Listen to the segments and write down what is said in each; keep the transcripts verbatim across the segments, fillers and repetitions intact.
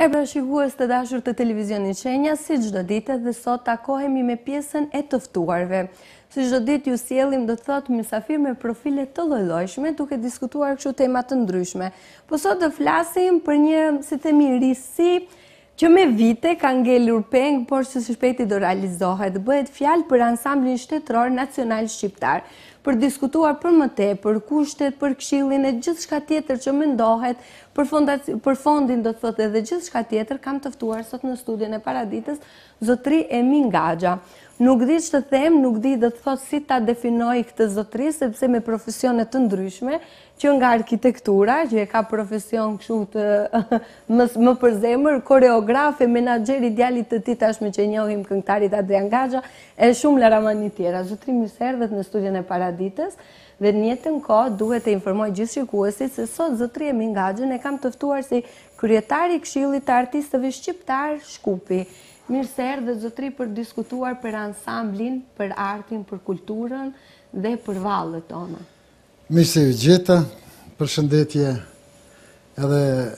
E pra shikues të dashur të televizionit Shenja, si çdo ditë dhe sot takohemi me pjesën e të ftuarve. Si çdo ditë ju sjellim do të thotë mysafir me profile të lloj-llojshme duke diskutuar kështu tema të ndryshme. Po sot do flasim për një, si themi, risi që me vite ka ngelur peng, por që së shpejti do realizohet. Bëhet fjalë për ansamblin shtetëror nacional shqiptar, për diskutuar për më tepër, për kushtet, për këshillin e gjithçka tjetër që mendohet, për, për fondin do të thotë edhe gjithçka tjetër, kam të ftuar sot në studion e Paraditës zotëri Emin Gaxha. Nuk di që të them, nuk di do të thotë si ta definoj këtë zotëri, sepse me profesione të ndryshme, që nga arkitektura, që e ka profesion kështu të më, më për zemër, koreografe, menaxheri djalit të tij tashmë që njohim, këngëtarit Adrian Gaxha, e shumë laramani tjera. Zotëri, mirë se erdhët në studion e Paraditës, dhe në njëjtën kohë duhet të informoj gjithë shikuesit se sot zotëri Emin Gaxhën e kam të ftuar si kryetari i Këshillit të Artistëve Shqiptar Shkupi. Mirë se erdhët zotëri për diskutuar për ansamblin, për artin, për kulturën dhe për vallet tona. Mirë se ju gjeta, përshëndetje, edhe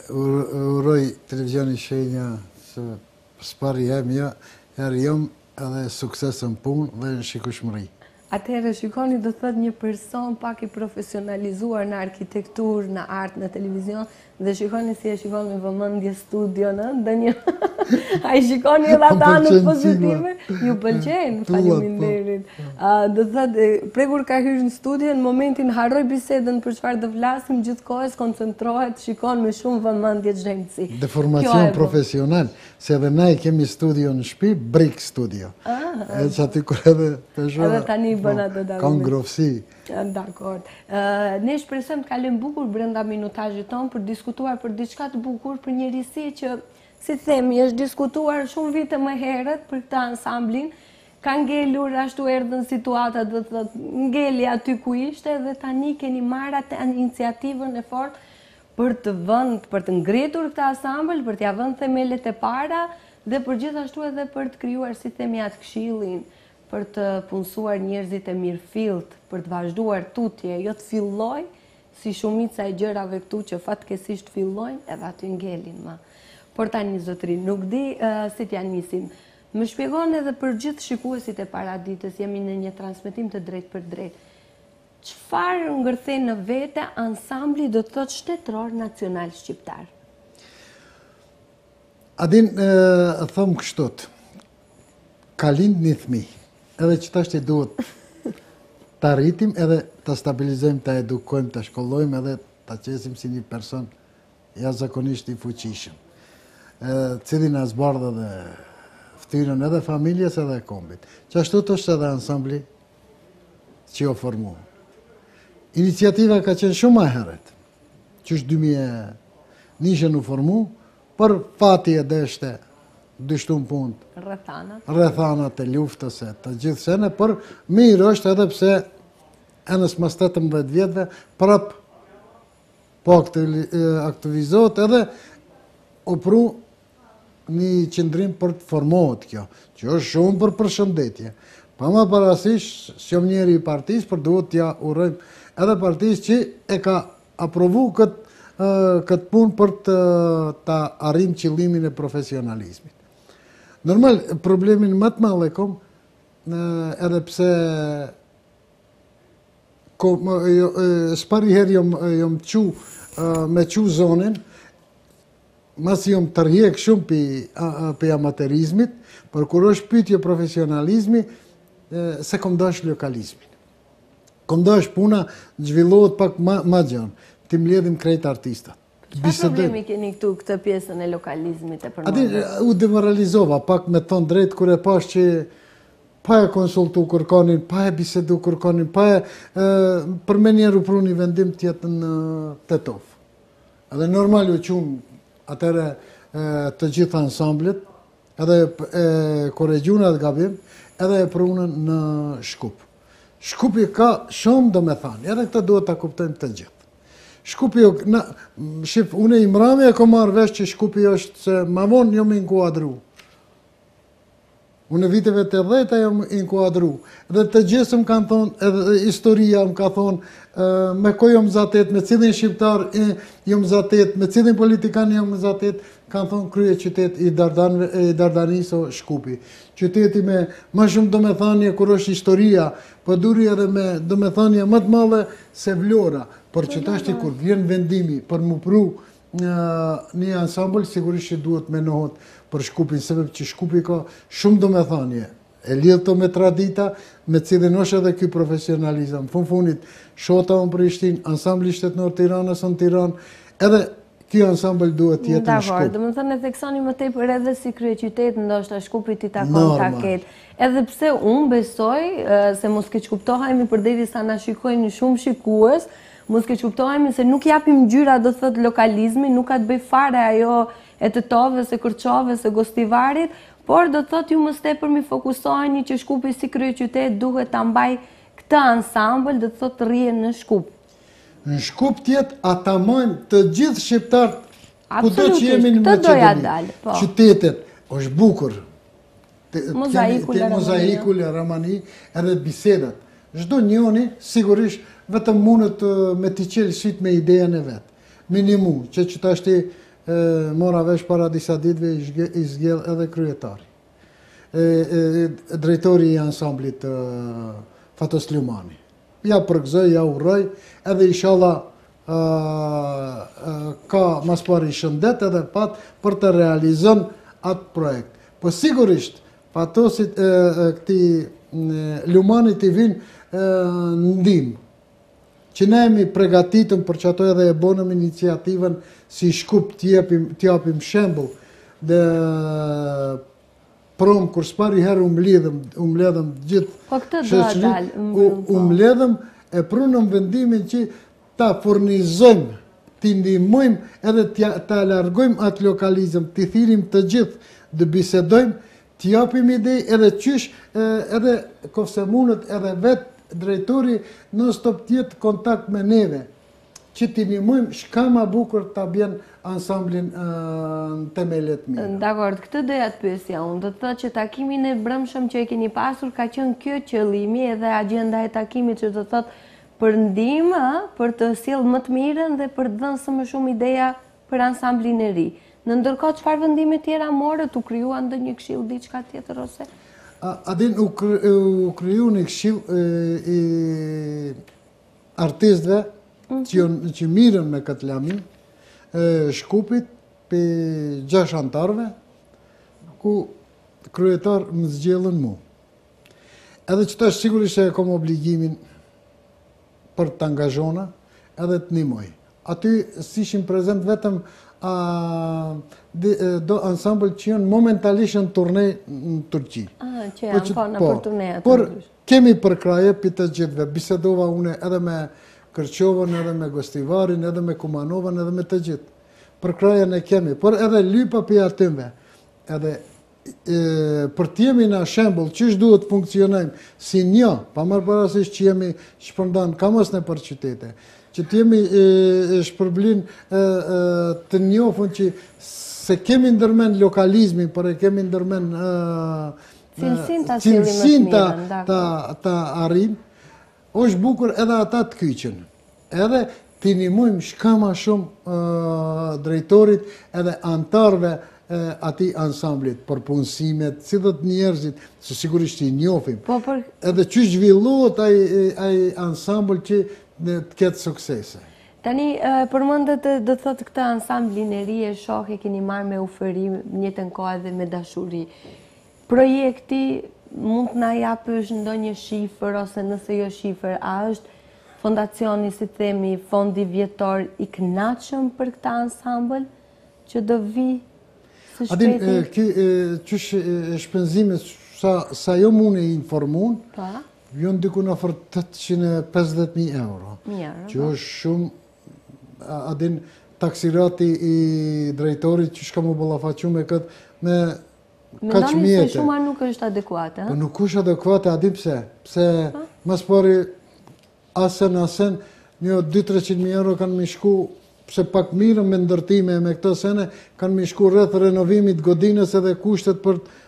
uroj televizioni Shenja se s'pari jem jo, herë jom edhe suksesën punë dhe në shikueshmëri. Atëherë shikoni, do të thotë një person pak i profesionalizuar në arkitekturë, në art, në televizion, dhe shikoni si e shikoni me vëmendje studion, ëh, një ai shikoni edhe ata anët pozitive, ju pëlqejnë, faleminderit. Do të thotë, prekur ka hyrë në studio, në momentin harroj bisedën për çfarë do flasim, gjithkohës koncentrohet, shikon me shumë vëmendje çdo. Dhe formacion profesional, se edhe ne kemi studio në shtëpi, Brick Studio. Edhe që aty kur edhe peshova. Edhe tani bën ato dallimet. Ka ngrohtësi. Dakor. Ne shpresojmë të kalojmë bukur brenda minutazhit ton për diskutuar për diçka të bukur, për një risi që, si themi, është diskutuar shumë vite më herët për këtë ansamblin, ka ngelur ashtu erdhën situata, do të thotë, ngeli aty ku ishte dhe tani keni marrë atë iniciativën e fortë për të vënë, për të ngritur këtë ansambël, për t'ia vënë themelet e para dhe për gjithashtu edhe për të krijuar, si themi, atë këshillin, për të punësuar njerëzit e mirëfillt, për të vazhduar tutje, jo të filloj, si shumica e gjërave këtu që fatkeqësisht fillojnë, edhe aty ngelin më. Por tani zotëri, nuk di uh, si t'ja nisim. Më shpjegon edhe për gjithë shikuesit e Paraditës, jemi në një transmetim të drejtë për drejtë. Çfarë ngërthen në vete ansambli do të thotë shtetëror nacional shqiptar? Adin, e thom kështot, ka lind një fëmijë, edhe që tashti duhet të arritim, edhe të stabilizojmë, të edukojmë, të shkollojmë, edhe të qesim si një person jashtëzakonisht i fuqishëm, cili na zbardhë dhe ftyrën edhe familjes edhe kombit. Që ashtu të është edhe ansambli që o formu. Iniciativa ka qenë shumë ma heret, që është dy mijë e njëzet u formu, për fati e deshte, dyshtun punt, rrethanat e luftës e të gjithë sene, për mirë është edhe pse enës mas tetëmbëdhjetë vjetëve prap po aktivizohet edhe opru një qëndrim për të formohet kjo, që është shumë për përshëndetje. Pa ma parasysh, s'jom njeri i partis, për duhet t'ja urojmë edhe partis që e ka aprovu këtë këtë punë për të, të arrim qëllimin e profesionalizmit. Normal, problemin më të madh e kom, edhe pse s'pari herë jom, jom qu, me qu zonin, mas jom tërhjek shumë për amaterizmit, për kur është pyetje profesionalizmi, se kom dash lokalizmin. Kom dash puna zhvillohet pak ma, ma gjanë. Ti mbledhim krejt artistat. Çfarë problemi keni këtu këtë pjesën e lokalizmit e përmendjes? Ati u demoralizova pak me ton drejt kur e pash që pa e konsultu kërkonin, pa e bisedu kërkonin, pa e për me njerë u pru një vendim tjetë në Tetov. Edhe normal u qunë atëre të gjitha ansamblit, edhe kore gjunat gabim, edhe e prunën në Shkup. Shkupi ka shumë do me thanë, edhe këta duhet të kuptojmë të gjithë. Shkupi, shif, une i mrami e ko marrë vesh që Shkupi është se ma vonë jo me nkuadru. Unë në viteve të dhjetë jam inkuadru. Dhe të gjithë më kanë thonë, edhe historia më ka thonë, me ko jam zatet, me cilin shqiptar jam zatet, me cilin politikan jam zatet, kanë thonë krye qytet i Dardanis o Shkupi. Qyteti me më shumë do me thanje kur është historia, për duri edhe me do me thanje më të madhe se Vlora. Por që tashti kur vjen vendimi për më pru një ansambl, sigurisht që duhet me nohot për Shkupin, sepse që Shkupi ka shumë do me thanje. E lidhë të me tradita, me cilin është edhe kjo profesionalizam. Fun funit, Shota në Prishtin, ansambli shtetënor Tiranës në Tiranë, edhe kjo ansambl duhet jetë në Shkup. Dhe më thënë e theksoni më tepër edhe si krye qytet, ndoshta Shkupit i takon taket. Edhe pse unë besoj, se mos keq kuptohemi përderi sa na shikojnë shumë shikues, mos keq kuptohemi se nuk japim gjyra do thot lokalizmi, nuk ka të bëj fare ajo e të tove, se kërqove, se gostivarit, por do të thot ju më tepër mi fokusoheni që Shkupi si krye qytet duhet ta mbaj këtë ansambël, do të thot të rrihen në Shkup. Në Shkup tjetë ata mojnë të gjithë shqiptarët kudo që jemi në Maqedoni. Qytetet është bukur. Mozaiku, Ramani, edhe bisedat. Çdo njoni sigurisht vetëm mundet me t'i qelë syt me idejen e vet. Minimum, që që tashti mora vesh para disa ditëve i zgjell edhe kryetari. Drejtori i ansamblit Fatos Lumani. Ja përgëzoj, ja uroj, edhe inshallah ka mas pari shëndet edhe pat për të realizon atë projekt. Po sigurisht, Fatosit këti Lumanit i vinë ndim, që ne jemi pregatitëm për që ato edhe e bonëm iniciativën si Shkup t'japim shembull dhe prom, kur s'pari herë u mbledhëm gjithë shëqëri, u mbledhëm e prunëm vendimin që ta furnizojmë, t'i ndihmojmë edhe ta largojmë atë lokalizëm, t'i thirim të gjithë, dhe bisedojmë, t'i japim ide edhe qysh, edhe kofse mundet edhe vetë drejtori në stop tjetë kontakt me neve, që t'i ndihmojmë shka ma bukur t'a bjen ansamblin në temelet mira. Dakord, këtë doja të pyesja unë, do të thotë që takimin e brëmshëm që e keni pasur ka qenë kjo qëllimi edhe agjenda e takimit që do të thotë për ndihmë, për të sjellë më të mirën dhe për të dhënë së më shumë ideja për ansamblin e ri. Në ndërkohë çfarë vendime tjera morët, u krijua ndonjë këshill diçka tjetër ose? Adin u kriju një këshill i artistëve që mirën me këtë lamin, Shkupit për gjash antarve, ku kryetar më zgjellën mu. Edhe që tash sigurisht e kom obligimin për të angazhona edhe të nimoj. Aty si ishim prezent vetëm do ansambl që janë momentalisht në turnej në Turqi. Ah, që janë po në për turneja të Por kemi përkraje për të gjithve. Bisedova une edhe me Kërqovën, edhe me Gostivarin, edhe me Kumanovën, edhe me të gjithë. Përkraje ne kemi, por edhe lypa për atyme. Edhe për t'jemi në shembull, qysh duhet funksionojmë si një, pa marrë parasysh që jemi shpërndan kamës në për qytete, që t'jemi shpërblin të njofën që se kemi ndërmen lokalizmin, por e kemi ndërmen cilësin të arrim, është bukur edhe ata të kyqen. Edhe t'i ndihmojmë shka ma shumë drejtorit edhe antarve ati ansamblit, për punësimet, si dhe të njerëzit, se sigurisht i njofim. Edhe që zhvillohet ai ansambl që të ketë suksese. Tani, përmëndët dhe thotë këta ansamblin e ri e shoh e keni marrë me ufëri, njëtën kohë edhe me dashuri. Projekti mund të na japësh ndonjë shifër ose nëse jo shifër, a është fondacioni, si themi, fondi vjetor i kënaqshëm për këtë ansambël që do vi së shpejti? Adin, qysh shpenzimet sa jo mune i informun, vjon diku në afër tetëqind e pesëdhjetë mijë euro. Që është shumë, adin, taksirati i drejtorit që shka mu ballafaqu me këtë, me kaq mjete. Mendoni se shuma nuk është adekuate, ha? Po nuk është adekuate, adin pse? Pse, mas pari, asen, asen, një dy të treqind mijë euro kanë mi shku, pse pak mirë me ndërtime me këto sene, kanë mi shku rreth renovimit godinës edhe kushtet për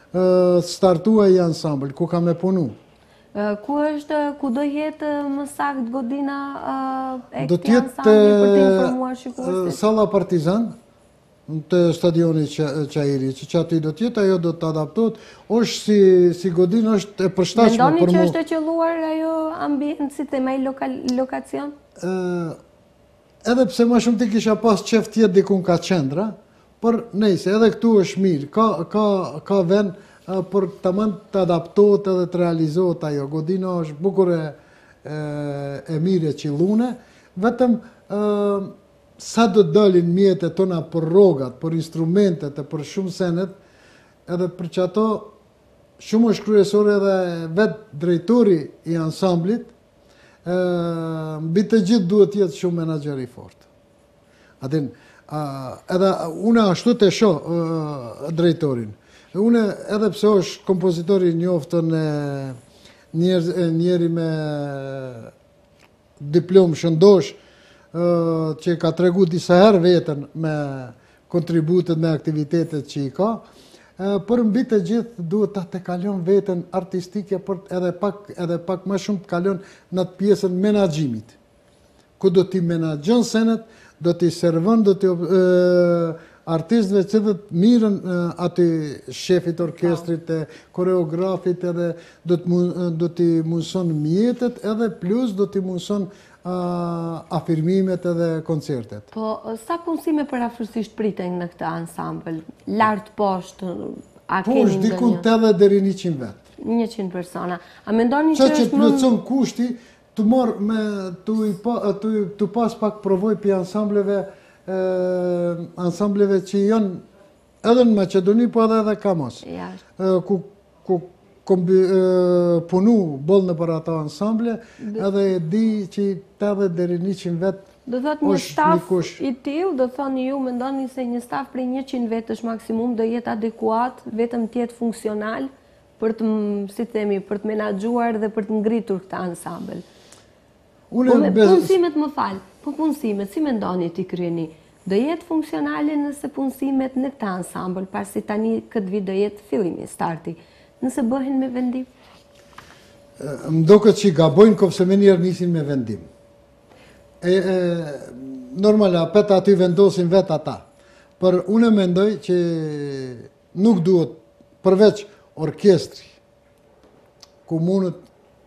startua i ansambl, ku ka me punu. Ku është, ku do jetë më sakt godina e Do këtij ansambli për të informuar shikuesit? Salla Partizan, të stadioni Qajiri, që që aty do tjetë, ajo do të adaptohet, është si, si godin është e përshtatshme për mu. Mendoni që është e qelluar ajo ambient, si tema i lokacion? Edhe pse më shumë ti kisha pas qef tjetë dikun ka qendra, për nejse, edhe këtu është mirë, ka, ka, ka vend për të mund të adaptohet edhe të realizohet ajo. Godina është bukur e, e mirë e qillune, vetëm sa do të dalin mjetët tona për rogat, për instrumentet e për shumë senet, edhe për që ato shumë është kryesore edhe vetë drejtori i ansamblit, mbi të gjithë duhet jetë shumë menaxher i fortë. Atin, edhe une ashtu të shoh drejtorin. Une edhe pse është kompozitori njoftën njeri me diplomë shëndosh, që ka tregu disa herë vetën me kontributet, me aktivitetet që i ka, për mbi të gjithë duhet ta të kalon vetën artistike, për edhe pak, edhe pak më shumë të kalon në të pjesën menaxhimit. Ku do t'i menaxhon senet, do t'i servon, do t'i artistëve që dhe të mirën aty shefit orkestrit, koreografit, edhe do t'i mundëson mjetet, edhe plus do t'i mundëson afirmimet edhe koncertet. Po, sa punësime përafërsisht priten në këtë ansambël? Lartë poshtë, a keni ndonjë? Po, është dikun të edhe deri njëqind vetë. njëqind persona. A mendoni që është më... Që që plëcon kushti, të morë me, të pas pak provoj për ansambleve, ansambleve që janë edhe në Macedoni, po edhe edhe Kamos. Ku, ku punu boll në për ata ansamble, edhe e di që të edhe deri njëqind vetë. Do thot një staf i tillë, do thoni ju mendoni se një staf prej njëqind vetësh maksimum do jetë adekuat, vetëm të jetë funksional për të, si themi, për të menaxhuar dhe për të ngritur këtë ansambël. Po me punësimet më falë, po punësimet, si mendoni ti kryeni? Do jetë funksionale nëse punësimet në këtë ansambël, pasi tani këtë vit do jetë fillimi, starti, nëse bëhen me vendim? Më do këtë që gabojnë, kopse me njerë nisin me vendim. Normal, apet aty vendosin vetë ata. Për unë mendoj që nuk duhet, përveç orkestri, ku mundët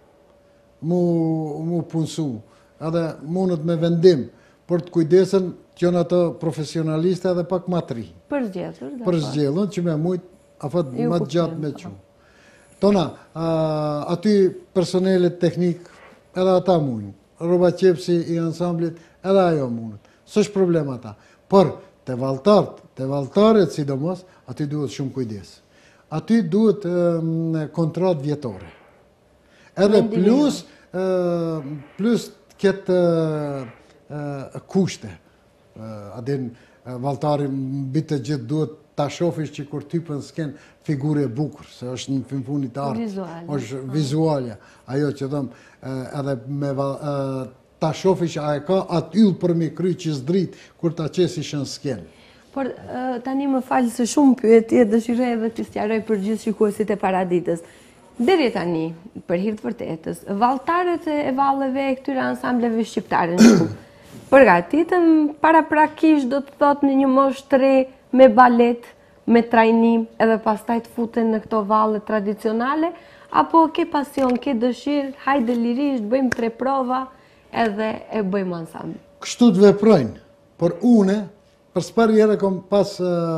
mu punësu, edhe mundët me vendim, për të kujdesen që janë ato profesionaliste edhe pak matri. Për zgjedhur. Për zgjedhur, që me mujtë, afat më gjatë me që. Tona, aty personelet teknik, edhe ata mundë. Roba qepsi i ansamblit, edhe ajo mundët. Së është problem ata. Por, të valtarët, të valtarët sidomos, aty duhet shumë kujdes. Aty duhet kontrat vjetore. Edhe plus, plus këtë kushte. Adin, valtari mbi të gjithë duhet ta shofish që kur ty për s'ken figure bukur, se është në fin funit artë, është vizualja. Ajo që dhëmë, edhe me ta shofish a e ka atë yllë për me kry që s'drit, kur ta qesi shën s'ken. Por tani më falë se shumë pyetje dëshiroj edhe të sqaroj për gjithë shikuesit e Paraditës. Deri tani, për hir të vërtetës, valltarët e valleve e këtyre ansambleve shqiptare në Shkup, përgatitëm paraprakisht do të thotë në një moshë të re me balet, me trajnim, edhe pastaj të futen në këto valle tradicionale, apo ke pasion, ke dëshirë, hajde lirisht, bëjmë tre prova edhe e bëjmë ansambl. Kështu të veprojnë, por une, për s'par jere kom pas,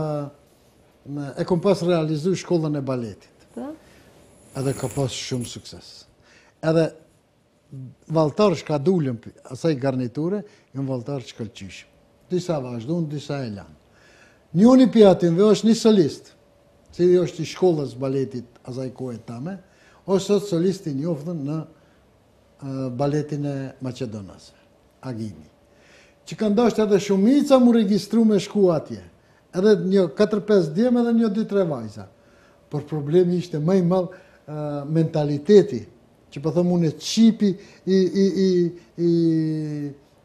e kom pas realizu shkollën e baletit. Edhe ka pas shumë sukses. Edhe valtarë shka dullën asaj garniture, jënë valtarë që këllqyshëm. Disa vazhdojnë, disa e lanë. Njoni pjatinve është një solist, që është i shkollës baletit asaj kohë tame, është sot solisti njoftën në baletin e Macedonasve, Agimi. Që ka ndashtë edhe shumica mu registru me shku atje. Edhe një katër pesë djemë edhe një dy tre vajza. Por problemi ishte më i madh mentaliteti, që po thëmë unë qipi i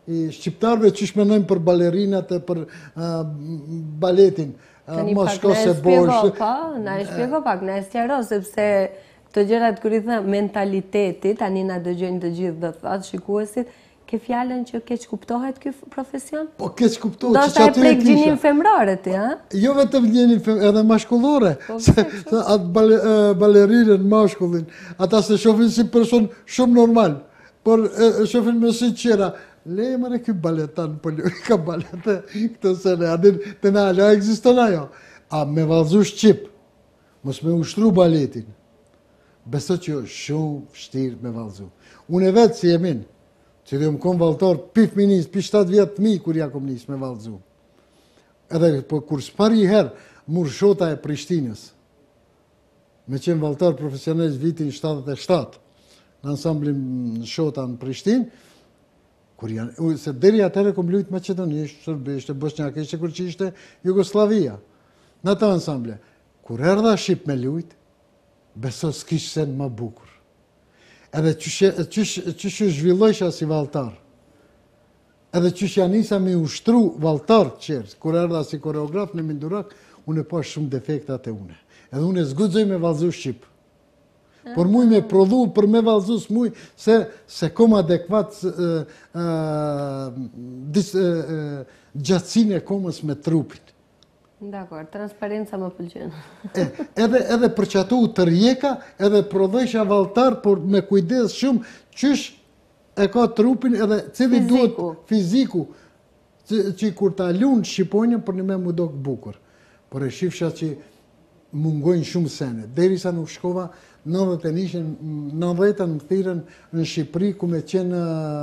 i shqiptarve që shmenojmë për balerinat e për uh, baletin. Tani pak na e shpjego, po, na e shpjego pak, na e sqaro, sepse këto gjërat kur i them mentaliteti, tani na dëgjojnë të gjithë do thotë shikuesit, ke fjalën që keq kuptohet ky profesion? Po keq kuptohet. Do të e prek gjinin femrore ti, ha? Jo vetëm gjinin femrore, edhe mashkullore. Atë balerinën, mashkullin, ata se shohin si person shumë normal, por shohin me sy qera. Le mëre ky baletan, po ka balete këtë sene, adin të na, la eksiston ajo. A me vallëzu shqip, mos me ushtru baletin, beso që është shumë vështirë me vallëzu. Unë e vetë si e minë, që dhe më kom vallëtar pif minis, pi shtatë vjetë mi, kur ja kom nis me vallëzu. Edhe po, kur s'pari herë, mur shota e Prishtinës, me qenë vallëtar profesionist vitin shtatëdhjetë e shtatë, në ansamblin shota në Prishtinë, kur janë, se deri atëre kom lujtë Macedonisht, Sërbisht, Bosnjakisht, kur që ishte Jugoslavia. Në ta ansamble, kur erdha Shqip me lujtë, beso s'kish sen më bukur. Edhe qysh u zhvillojsha si vallëtar. Edhe qysh janë nisa me ushtru vallëtar qërës, kur erdha si koreograf në Mindurak, unë e pa shumë defektat e une. Edhe unë e zgudzoj me vallëzu Shqip. Por muj me prodhu për me vallëzus muj se, se kom adekvat gjatësin e komës me trupin. Dakor, transparenca më pëlqen. Edhe, edhe për që ato u të rjeka, edhe prodhojsha vallëtar, por me kujdes shumë qysh e ka trupin edhe cili duhet fiziku, që kur ta lunë shqiponjën për një me mu do bukur. Por e shifsha që mungojnë shumë sene. Deri sa nuk shkova, nëndhjetë e nishin, nëndhjetën më thirën në Shqipëri, ku me qenë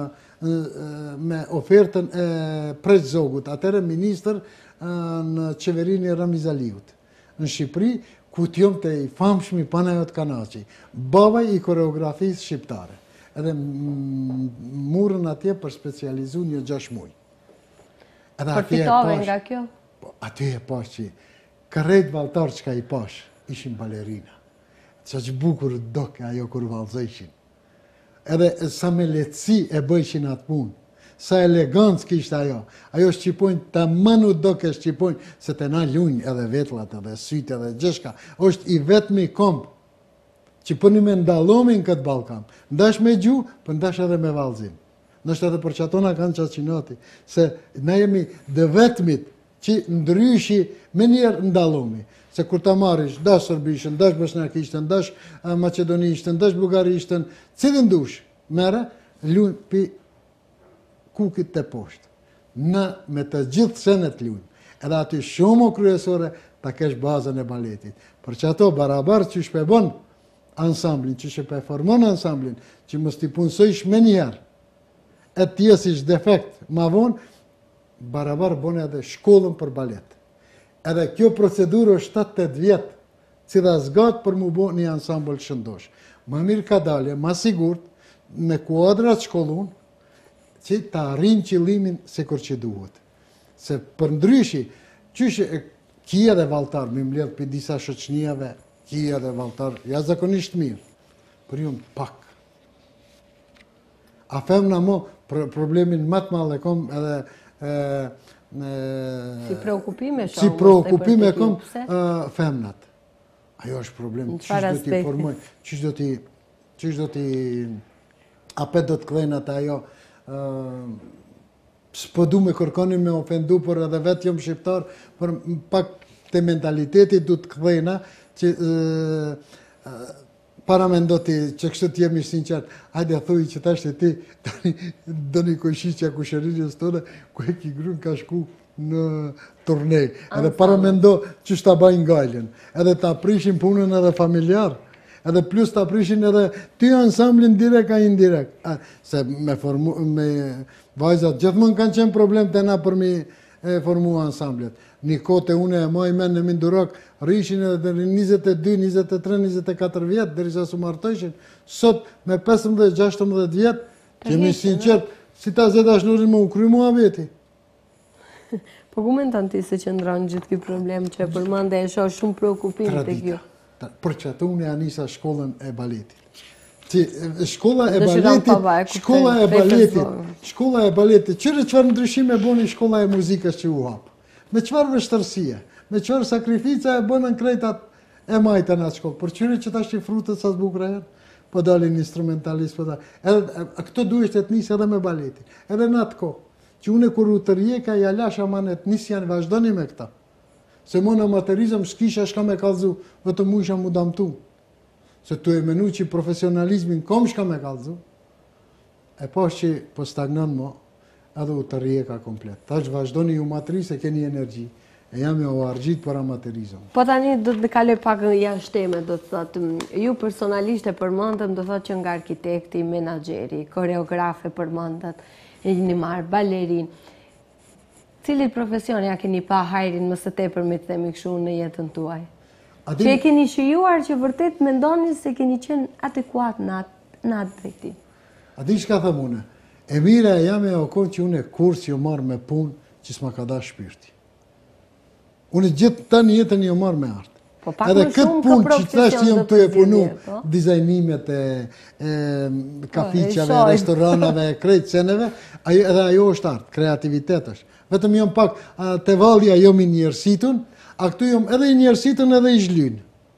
me ofertën e Preç Zogut, atëre minister në qeverinë e Ramiz Aliut. Në Shqipëri, ku t'jom të i famshmi Panajot Kanaçi, babai i koreografisë shqiptare. Edhe murën atje për specializu një gjash muj. Përfitove nga kjo? Aty e pash që kërrejt vallëtar që ka i pash, ishin balerina. Qa që bukur doke ajo kur vallëzojshin. Edhe sa me letësi e bëjshin atë punë, sa elegancë kishtë ajo. Ajo shqipojnë, ta manu doke shqipojnë, se të na lunjë edhe vetlat, edhe sytë, edhe gjeshka. Është i vetëmi kompë, që për një me ndalomin këtë Balkan. Ndash me gju, për ndash edhe me vallëzim. Nështë edhe për që atona kanë qaqinati, se na jemi dhe vetëmit që ndryshi me njerë ndalomi. Se kur ta marish, dash Sërbishën, dash Bosnjakishtën, dash Macedonishtën, dash Bugarishtën, cilin dush, mere, lunë pi kukit të poshtë. Në me të gjithë senet lunë. Edhe aty shumë o kryesore, ta kesh bazën e baletit. Për që ato barabar që shpebon ansamblin, që shpe formon ansamblin, që mës t'i punsojsh me njerë, e t'jesish defekt ma vonë, barabar bone edhe shkollën për balet. Edhe kjo procedurë është shtatë tetë vjetë, cila zgatë për mu bo një ansambl shëndosh. Më mirë ka dalje, ma sigurt, me kuadrat shkollun, që ta arrin qëllimin se kur që duhet. Se për ndryshi, qyshe kia dhe vallëtar, mi mbledh për disa shoqnijave, kia dhe vallëtar, ja zakonisht mirë, për ju pak. A femna mo, problemin më të madh e kom edhe si preokupime shumë. Si preokupime kom femnat. Ajo është problem. Qëfar aspekti? Qysh do t'i apet do t'klejnë ata ajo s'po du me kërkonin me ofendu, por edhe vetë jom shqiptar, por pak të mentalitetit du t'klejna që para me ndoti që kështë t'jemi sinqert, hajde a thuj që tashtë e ti, do një kojshishja kushërinjës tëne, ku e ki grun ka shku në turnej. Edhe para me ndo që shta bajnë gajlin. Edhe ta prishin punën edhe familjar. Edhe plus ta prishin edhe ty ansamblin direkt a indirekt. Se me vajzat gjithmon kanë qenë problem të na për mi formu ansamblet. Një kote une e maj men në Mindurak, rrishin edhe dhe njëzet e dy, njëzet e tre, njëzet e katër vjetë, dhe risa su martojshin. Sot me pesëmbëdhjetë, gjashtëmbëdhjetë vjetë, kemi sinqert, si ta zeta shnurin më u kry mua veti. Po ku menton ti se qëndron gjithë kjo problem që përmande e shoh shumë preokupim të kjo? Për që atë unë e anisa shkollën e baletit. Si, shkolla e Dëshiron baletit, papa, e kuptoj, shkolla e prej baletit, personave. shkolla e baletit, qërë qëfar ndryshime boni shkolla e muzikës që u hapë? Me qëfar vështërsie, me qëfar sakrifica e bënën krejtat e majtën atë shkollë, për qëri që ta shqi frutët sa zbukra herë, po dalin instrumentalist, po dalin. Edhe, këto duhet të të njësë edhe me baletin, edhe në atë kohë, që une kur u të rjeka, ja lash amanet njësë janë vazhdoni me këta. Se më në materizëm s'kisha shka me kalzu, vetëm mu isha mu damtu. Se tu e menu që profesionalizmin kom shka me kalzu, e pas që po stagnon mo, edhe u të rjeka komplet. Tash vazhdoni ju matri se keni energji, e jam e o argjit për amaterizëm. Po tani do të kaloj pak jashtë teme, do të thotë, ju personalisht e përmendëm, do thotë që nga arkitekti, menaxheri, koreografe përmendet, e jeni marrë balerin. Cili profesion ja keni pa hajrin më së tepër me të themi kështu në jetën tuaj? Që e keni shijuar që vërtet mendoni se keni qenë adekuat në atë drejtim? A di shka thëm une? E mire e jam e okon që une kurs jo marrë me punë që s'ma ka da shpirti. Une gjithë ta një jetën jo marrë me artë. Po pak edhe më këtë shumë punë ka që thash që jam të e punu, po? dizajnimet e, e kafiqave, shoj. restoranave, krejtë ceneve, ajo, edhe ajo është artë, kreativitet është. Vetëm jam pak, a, te valja jom i njërsitun, a këtu jom edhe i njërsitun edhe i zhlynë.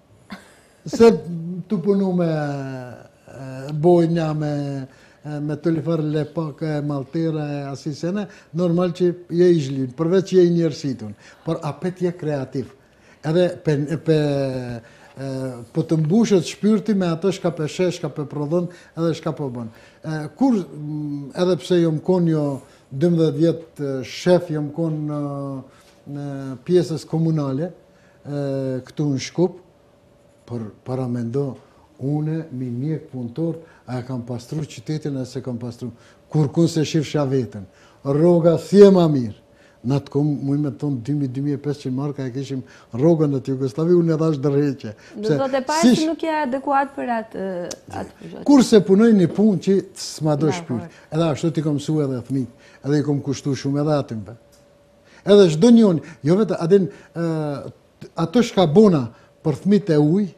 Se të punu me e, bojnja, me, e, me të lifarë lepaka, maltera, e asisene, normal që je i zhlynë, përveç që je i njërsitun. Por apet je kreativ. Edhe pe, pe, e, po të mbushet shpyrti me ato shka pe shesh, shka pe prodhon, edhe shka po bën. E, kur, m, edhe pse jom kon jo dëmdhjetë vjetë shef, jom kon në, në pjesës komunale, e, këtu në Shkup, për para mendo, une, mi mjek punëtor, a e kam pastru qytetin, a se kam pastru, kur kun se shifsha vetën. Rroga si e ma mirë. Në atë kom, muj me tonë dy mijë, dy mijë e pesëqind marka e kishim rrogën në të Jugoslavi, unë e dhash dërheqe. Do të thotë e parë që nuk je adekuat për atë atë progjekt. Kur se punoj një punë që s'ma do shpyrt. Edhe ashtu t'i kom su edhe fëmijë, edhe i kom kushtu shumë edhe atymbe. Edhe çdo njoni, jo vetë adin ato shka bona për fëmijët e uj,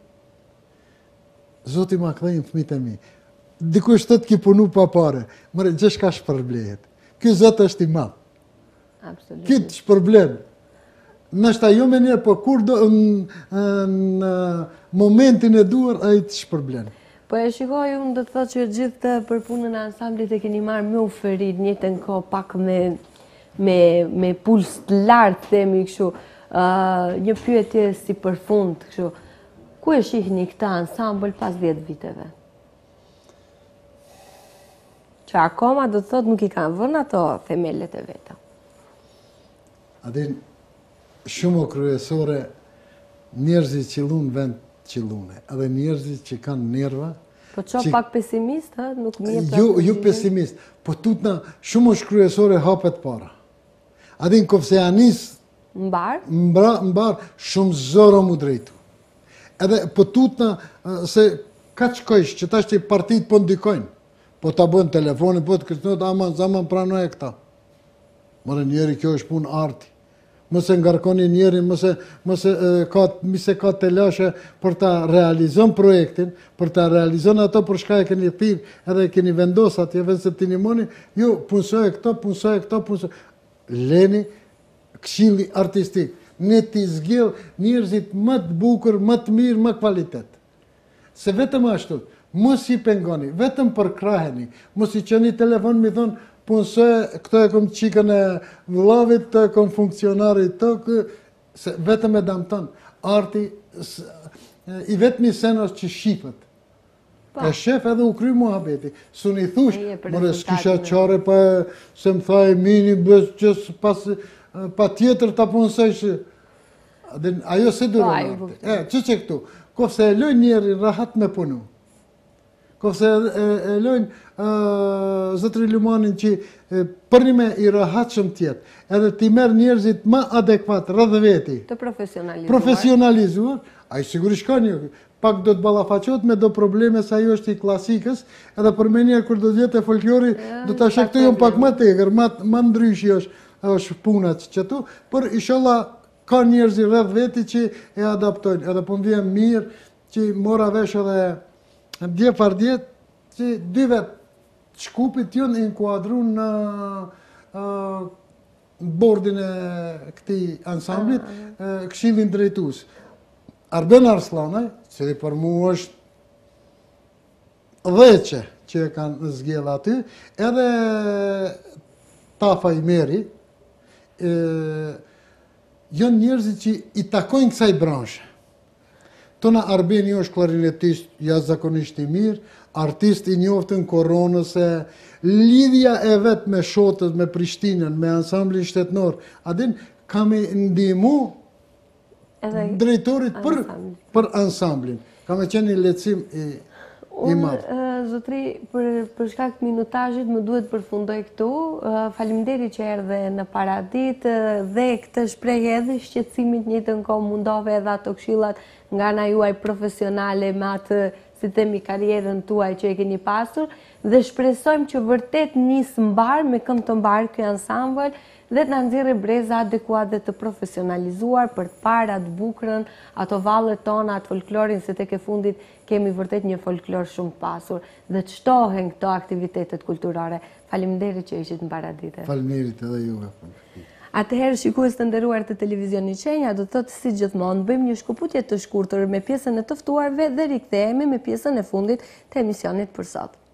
Zoti ma kthejnë fëmijët e mi. Dikush thot ki punu pa pare, mëre gjithçka shpërblehet. Ky Zot është i madh. Absolutisht. Kitë shpërblen. Nështë jo me njerë, po kur do në momentin e duar, a i të shpërblen. Po e shikoj, unë do të thotë që gjithë të për punën e ansamblit e keni marrë me uferit, një të nko pak me, me, me puls të lartë, themi kështu, uh, një pyetje si për fund, kështu. Ku e shihni këta ansambl pas dhjetë viteve? Që akoma do të thotë nuk i kanë vënë ato themelet e veta. Adin, shumë o kryesore, njerëzit që lunë vend që lune, edhe njerëzit që kanë nerva. Po që që, pak pesimist, ha? Nuk mi e ju, ju pesimist, po tutna shumë o kryesore hapet para. Adin, kofse anis Mbar? mbra, mbar, shumë zoro mu drejtu. Edhe po tutna se ka qkojsh që ta që partit po ndikojnë, po ta bën telefonin, po të kërtënot, aman, zaman pranoj e këta. Mëre njeri, kjo është pun arti. Mëse ngarkoni njeri, mëse, mëse, ka, mëse ka të lashe për ta realizon projektin, për ta realizon ato për shka e keni thirë, edhe keni vendos atje, vetë se të nimoni, ju punsoj e këto, punsoj e këto, punsoj. Leni këshilli artistik. Ne t'i zgjell njerëzit më të bukur, më të mirë, më kvalitet. Se vetëm ashtu, mos i pengoni, vetëm përkraheni, mos i qeni telefon mi thonë, punsoj, këto e kom qikën e vëllavit, të e kom funksionarit të, se vetëm e damton. Arti, i vetëmi sen është që shifët. E shef edhe u kry muhabeti. Su një thush, mërë s'kisha qare pa se më thaj mini, bës qës pas, pa tjetër të punsoj që, ajo se duron arti. E, që që këtu, kofse e loj njeri rahat me punu. Kofse e lojnë Zotri Lumanin që për një me i rahat shumë tjetë, edhe ti merë njerëzit ma adekuat, rrëdhë veti. Të profesionalizuar. Profesionalizuar, a i sigurisht ka një, pak do të balafaqot me do probleme sa jo është i klasikës, edhe për me njerë kur do djetë e folklori, do të shaktojnë pak ma tegër, ma ndryshi është punat që tu, për isholla ka njerëzi rrëdhë veti që e adaptojnë, edhe për më vjen mirë që mora vesh edhe dje par djet, që dy vetë shkupit jënë inkuadru në uh, bordin e këtij ansamblit, uh, këshillin drejtues. Arben Arslanaj, që për mua është dheqe që e kanë zgjell aty, edhe Tafa i Meri, e, janë njerëzit që i takojnë kësaj branche. Tona Arbeni është klarinetist jashtëzakonisht i mirë, artist i njoftën koronës, e lidhja e vetë me shotët, me Prishtinën, me ansamblin shtetënor, adin ka me ndihmu drejtorit për, për ansamblin. Ka me qenë një lehtësim i Unë, zotri, për, për shkak të minutazhit më duhet përfundoj këtu. Faleminderit që erdhe në paraditë dhe këtë shprehje edhe shqetësimit njëjtën kohë mundove edhe ato këshillat nga ana juaj profesionale me atë, si themi, karrierën tuaj që e keni pasur dhe shpresojmë që vërtet nis mbar me këmbë të mbar ky ansambël dhe të na nxjerrë breza adekuate dhe të profesionalizuar për të parë atë bukurën, ato vallet tona, atë folklorin, se tek e fundit kemi vërtet një folklor shumë të pasur dhe të shtohen këto aktivitetet kulturore. Faleminderit që ishit në paraditë. Faleminderit edhe juve. Atëherë, shikues të nderuar të televizionit Shenja, do të thotë si gjithmonë, bëjmë një shkëputje të shkurtër me pjesën e të ftuarve dhe rikthehemi me pjesën e fundit të emisionit për sot.